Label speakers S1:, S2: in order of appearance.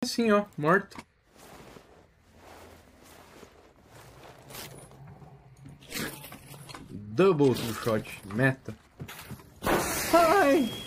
S1: Assim, ó, morto. Double two shot, meta. Ai!